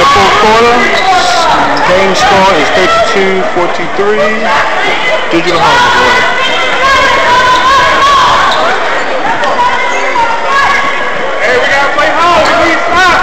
fourth quarter. Game score is 32-43. Digital Harvard. Hey, we gotta play hard. We need stop.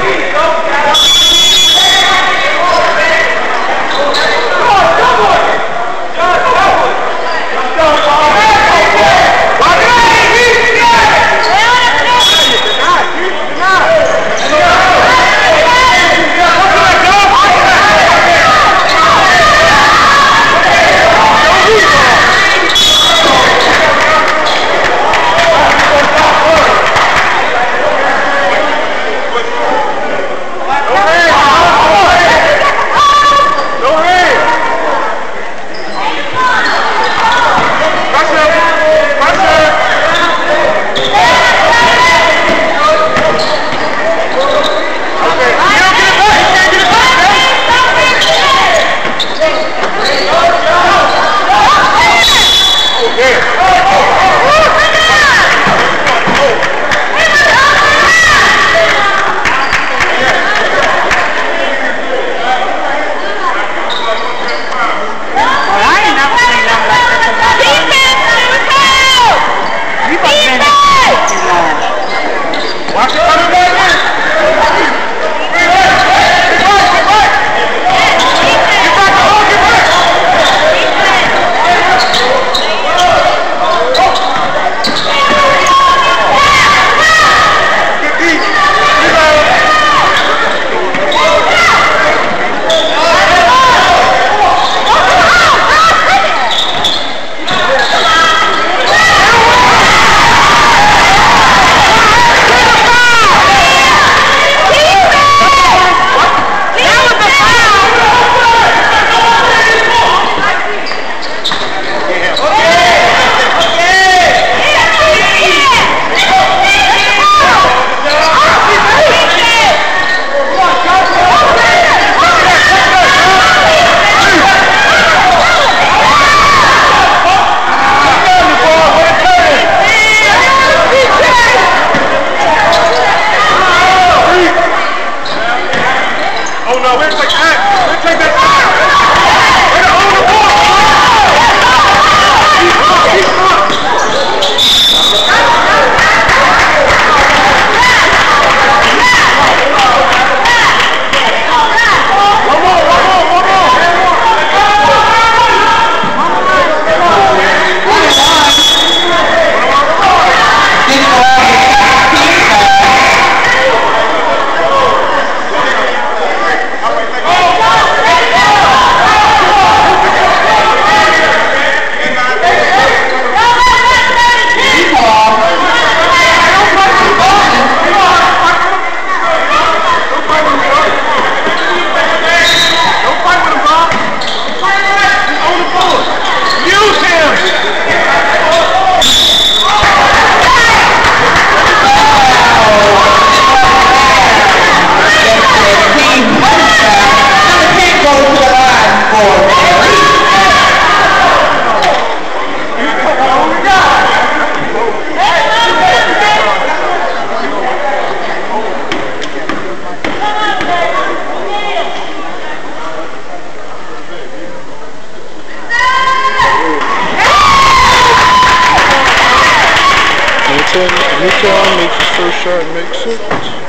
Newtown makes his first shot and makes it.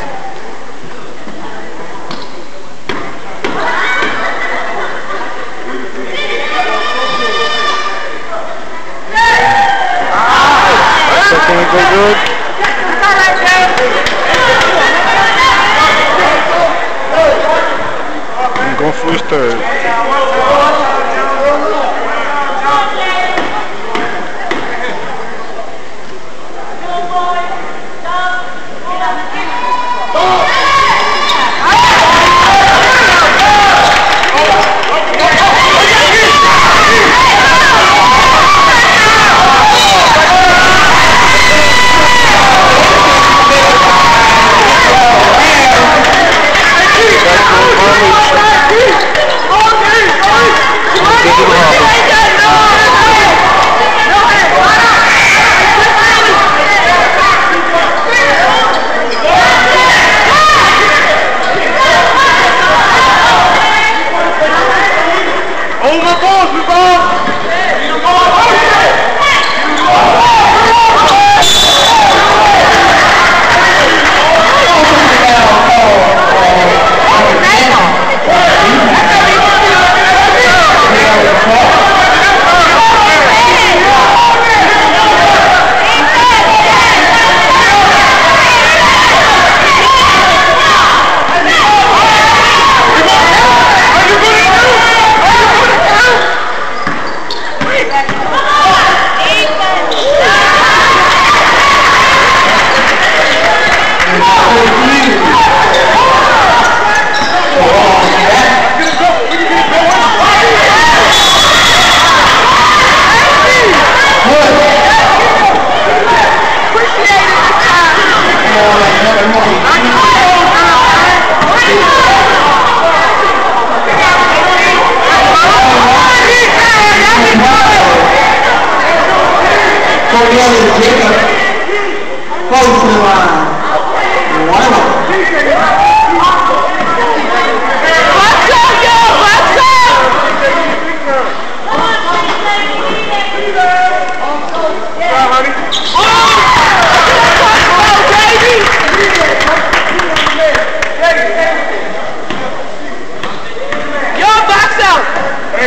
Second one go good. I'm going for his third.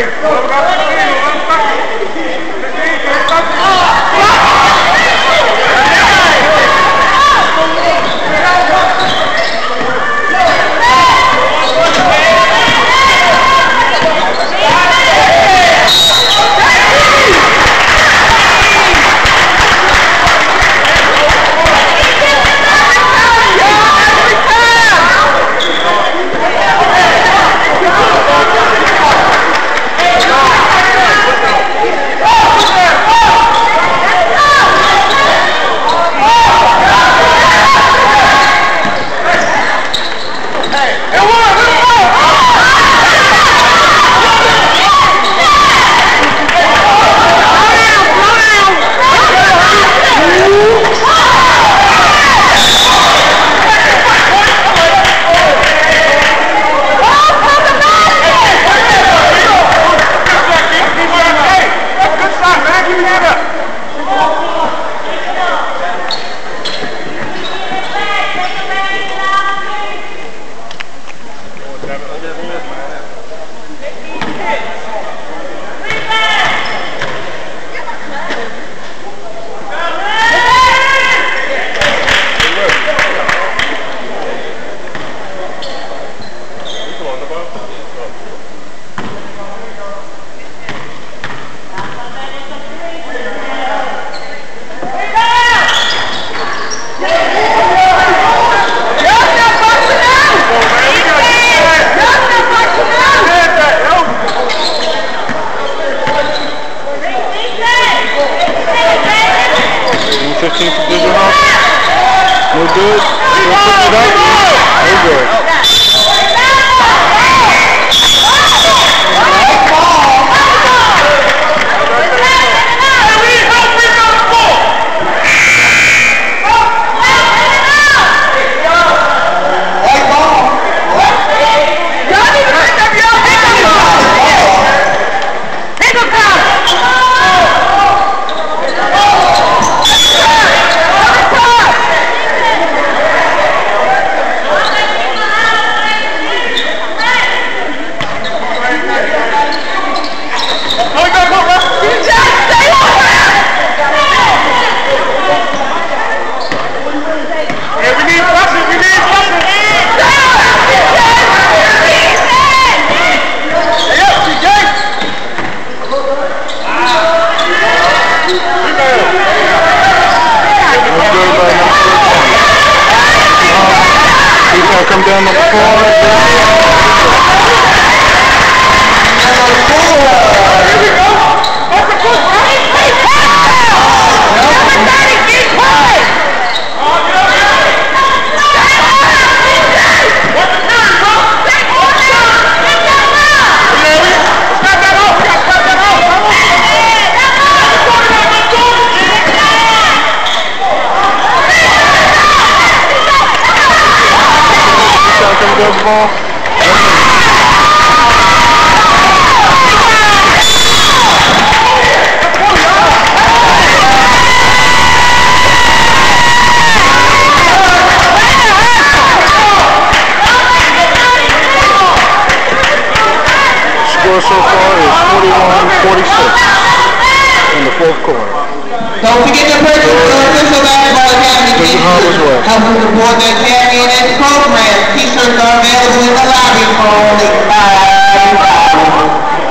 Come down the floor. Here we go. That's a good right. Good ball. Score so far is 41-46 in the fourth quarter. Don't forget to purchase the official Basketball Academy t-shirt. Help us support the Academy and its program. T-shirts are available in the lobby for only $5.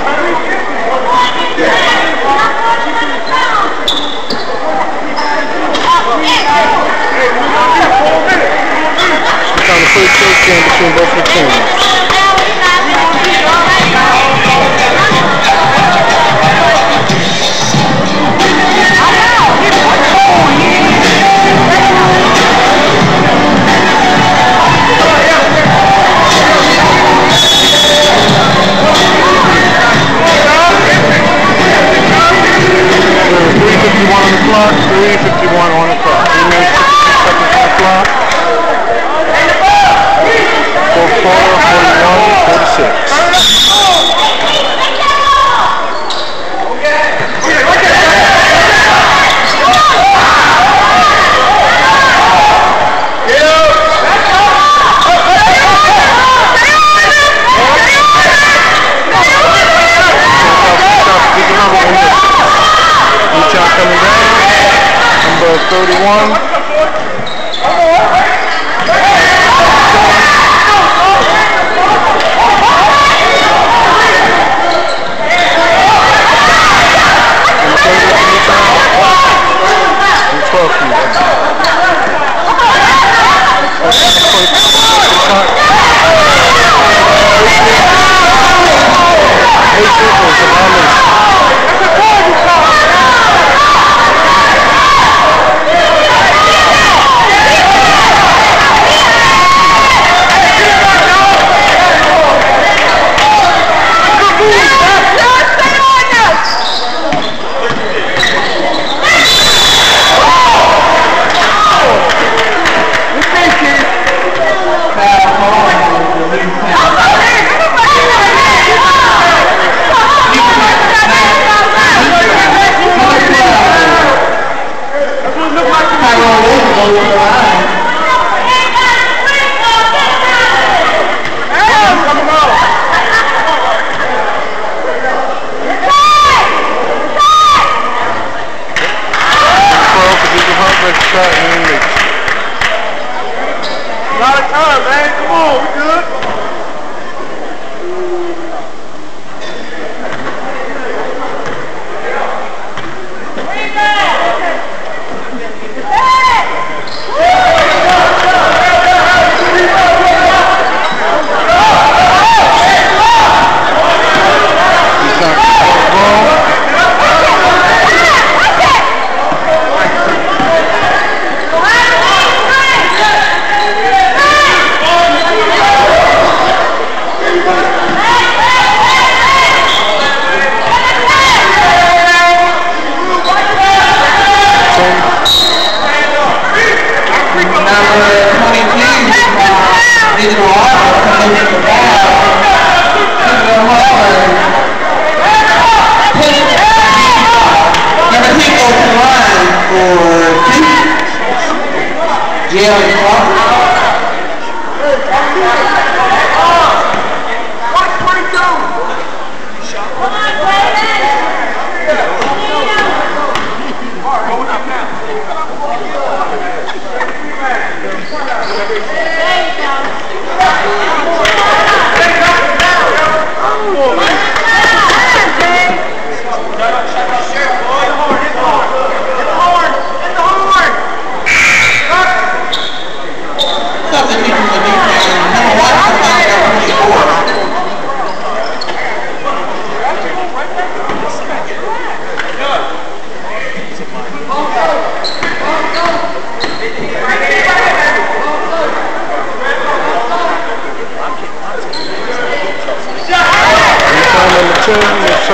It's on the free throw game between both the teams. On the clock, 3:51 on the clock. 3 minutes, 52 seconds on the clock. Fourth quarter, 41-46.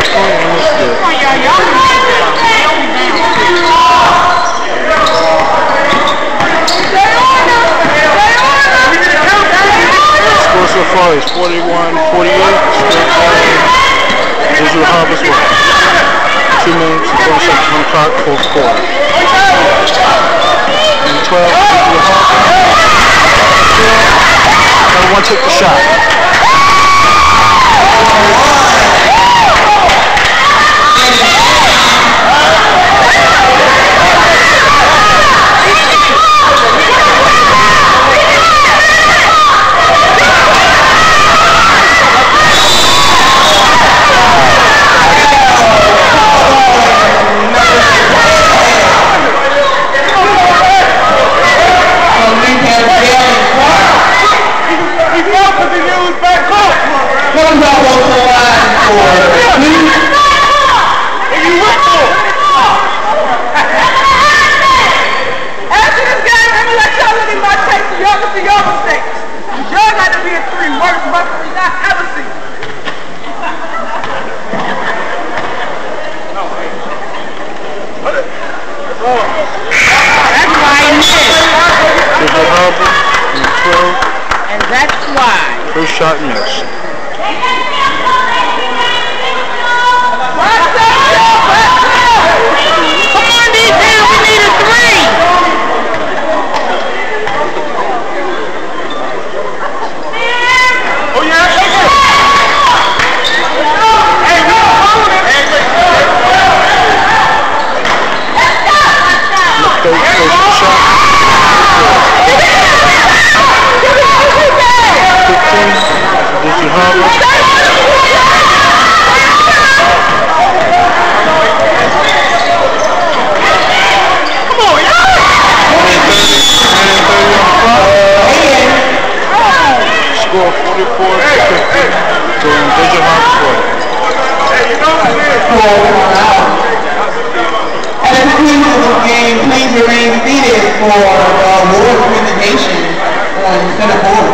point and it's good. Score so far is 41-48. Digital Harvest won. 2 minutes and 20 seconds on the clock, fourth quarter. And 12, Digital Harvest. Number 1 took the shot. And that's why. First shot missed. Come on, DJ, we need a 3. Oh, yeah? Hey, we don't hold it. Hey, wait. Shot. 15. Dizzy Harvest. Come on, y'all. 30 score 44-50. Going Dizzy Harvest way. Hey, you know what it is? At the conclusion of this game, please remain seated for award presentation on center board.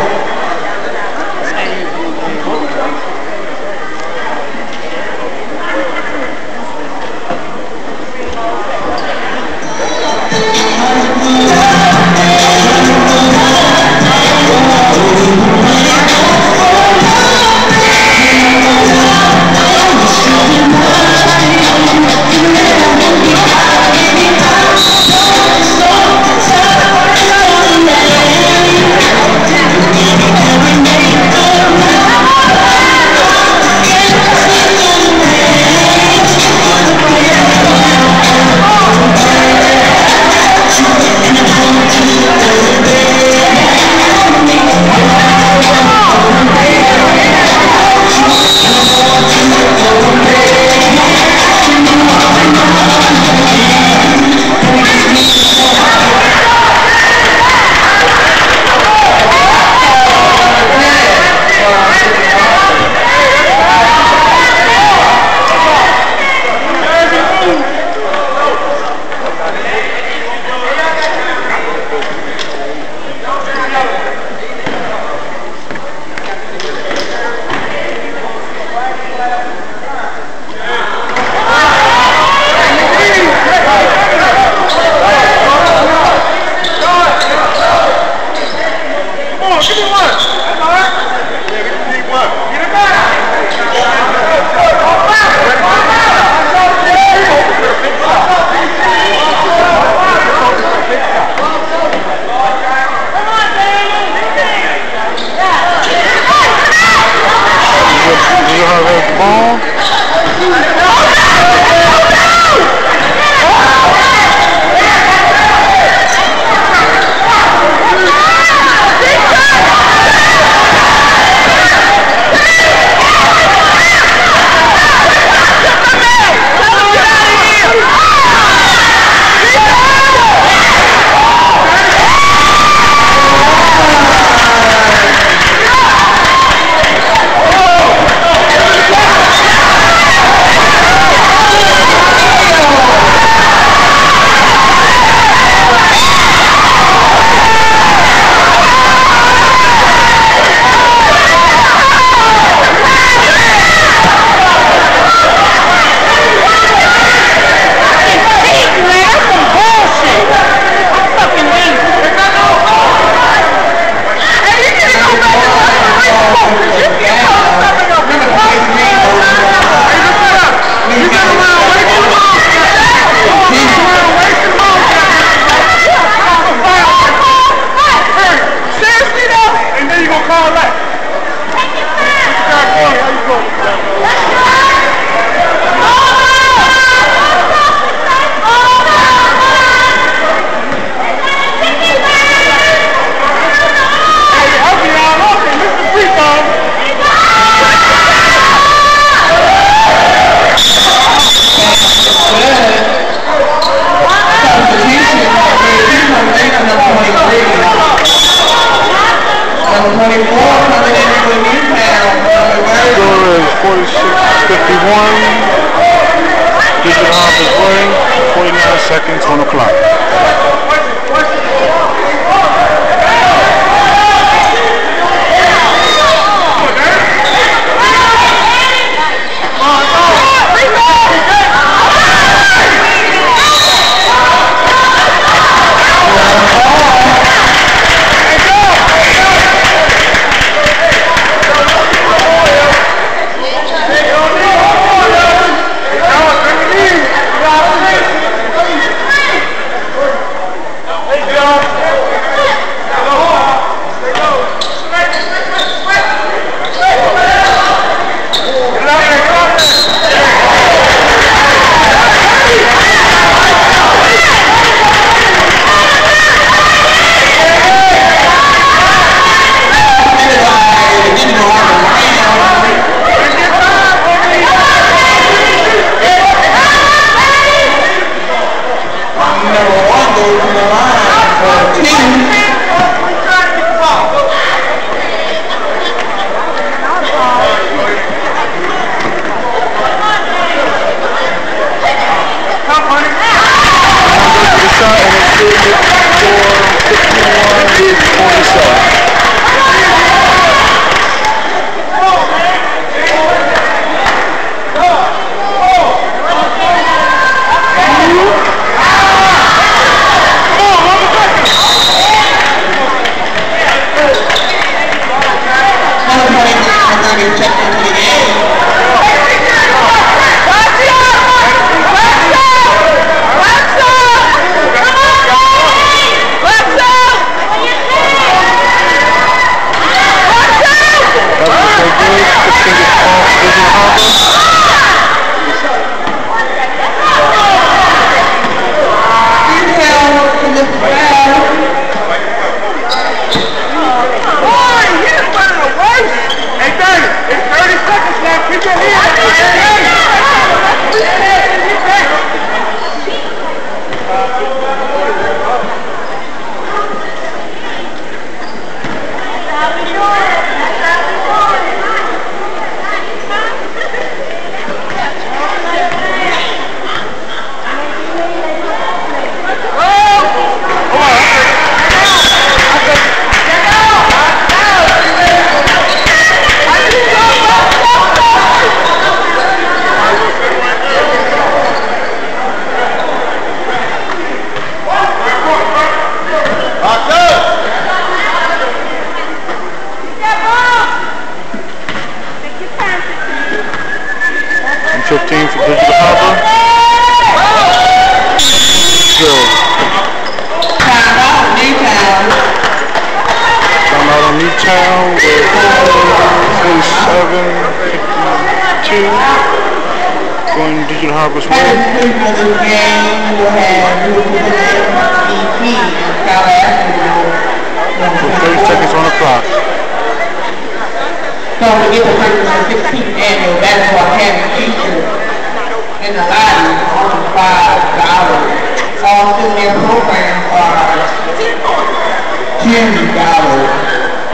46-51. Digital Hoppers winning. 49 seconds on the clock. Digital Hoppers win. This game will have 30 seconds on the clock. Don't forget to purchase the 16th annual basketball academy t-shirt in the lobby on $5. All senior programs are $10.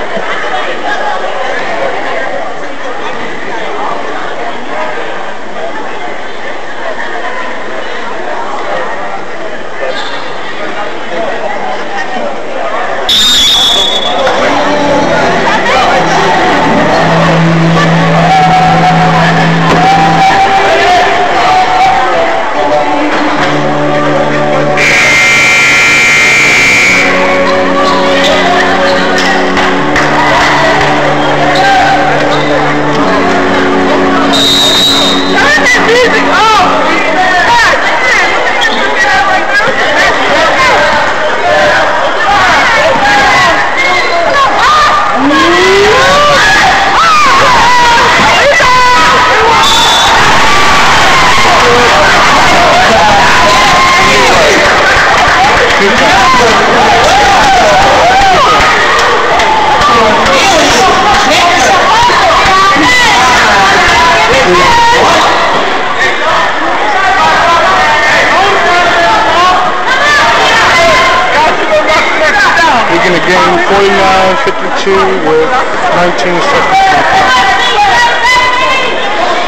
We're going to gain 49-52 with 19 seconds.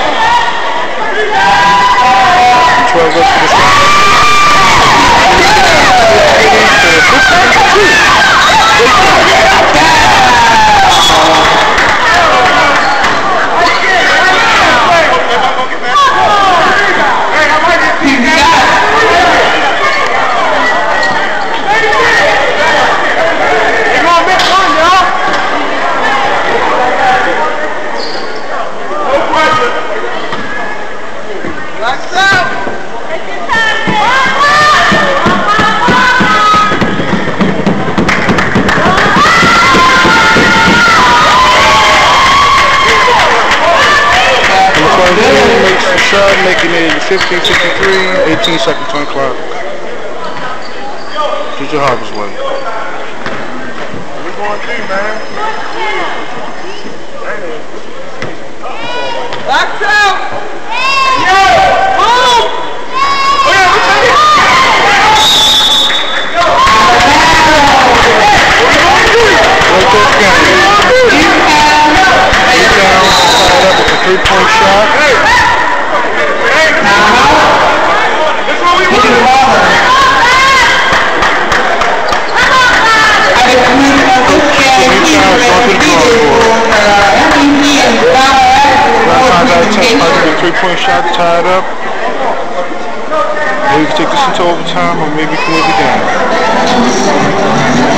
Quentin makes the shot, making it 15-53, 18 seconds on the clock. Junior Harbor's way. We're going deep, man. Box out! Move! Oh, yeah, we take it! Right there, Scanlon. He's down, tied up with a 3-point shot. Hey! Hey! This is what we want! Three-point shot tied up. Maybe we can take this into overtime or maybe we can win the game.